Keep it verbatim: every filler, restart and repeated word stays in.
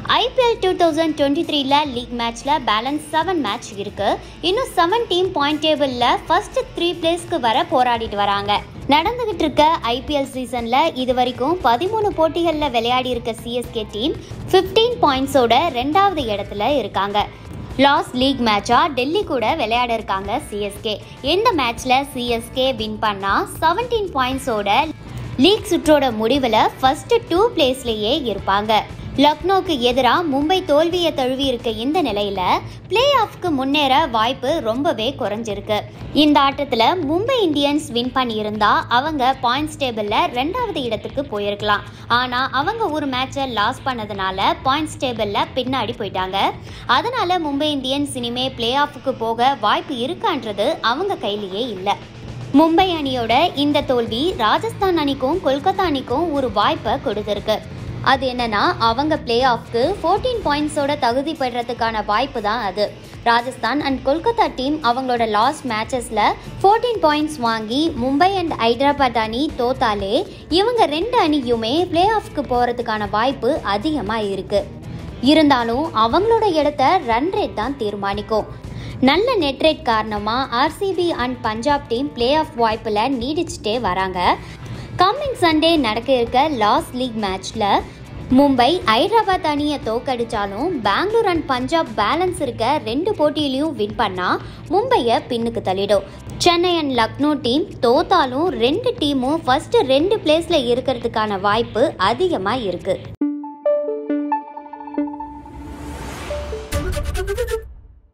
I P L twenty twenty-three ல league மேட்ச்ல balance seven match இருக்கு. இன்னும் செவன் டீம் பாயிண்ட் டேபிள்ல ஃபர்ஸ்ட் த்ரீ பிளேஸ்க்கு வர போராடிட்டு வராங்க. நடந்துகிட்டு இருக்க I P L சீசன்ல இது வரைக்கும் பதிமூணு போட்டிகள்ல விளையாடி இருக்க C S K டீம் பதினைந்து பாயிண்ட்ஸோட ரெண்டாவது இடத்துல இருக்காங்க. லாஸ்ட் லீக் மேட்சா டெல்லி கூட விளையாட இருக்காங்க C S K. இந்த மேட்ச்ல C S K வின் பண்ணா பதினேழு பாயிண்ட்ஸோட லீக் சுற்றோட முடிவுல ஃபர்ஸ்ட் டூ பிளேஸ்லயே இருப்பாங்க. லக்னோக்கு எதிராக மும்பை தோல்வியை தழுவி இருக்க இந்த நிலையில பிளே ஆஃப்க்கு முன்னேற வாய்ப்பு ரொம்பவே குறைஞ்சிருக்கு. இந்த ஆட்டத்துல மும்பை இந்தியன்ஸ் வின் பண்ணியிருந்தா அவங்க பாயிண்ட்ஸ் டேபிள்ல ரெண்டாவது இடத்துக்கு போயிருக்கலாம். ஆனா அவங்க ஒரு மேட்சை லாஸ் பண்ணதுனால பாயிண்ட்ஸ் டேபிள்ல பின்னாடி போயிட்டாங்க. அதனால மும்பை இந்தியன்ஸ் இனிமே பிளே ஆஃப்க்கு போக வாய்ப்பு இருக்கான்றது அவங்க கையிலேயே இல்லை. மும்பை அணியோட இந்த தோல்வி ராஜஸ்தான் அணிக்கும் கொல்கத்தா அணிக்கும் ஒரு வாய்ப்பை கொடுத்திருக்கு. அது என்னன்னா அவங்க பிளே ஆஃப்க்கு ஃபோர்டீன் பாயிண்ட்ஸோட தகுதி பெறறதுக்கான வாய்ப்பு தான் அது. ராஜஸ்தான் அண்ட் கொல்கத்தா டீம் அவங்களோட லாஸ்ட் மேட்சஸ்ல ஃபோர்டீன் பாயிண்ட்ஸ் வாங்கி மும்பை அண்ட் ஹைதராபாத் அணி தோத்தாலே இவங்க ரெண்டு அணியுமே பிளே ஆஃப்க்கு போறதுக்கான வாய்ப்பு அதிகமாக இருக்கு. இருந்தாலும் அவங்களோட இடத்த ரன் ரேட் தான் தீர்மானிக்கும். நல்ல நெட் ரேட் காரணமா R C B and Punjab team play off வாய்ப்புல நீடிச்சுட்டே வராங்க. கம்மிங் சண்டே நடக்க இருக்க லாஸ்ட் லீக் மேட்ச்ல மும்பை ஹைதராபாத் அணியை தோக்கடிச்சாலும் பெங்களூர் அண்ட் பஞ்சாப் பேலன்ஸ் இருக்க ரெண்டு போட்டியிலையும் வின் பண்ணா மும்பையை பின்னுக்கு தள்ளிடும். சென்னை அண்ட் லக்னோ டீம் தோத்தாலும் ரெண்டு டீமும் ஃபர்ஸ்ட் ரெண்டு பிளேஸ்ல இருக்கிறதுக்கான வாய்ப்பு அதிகமாக இருக்கு.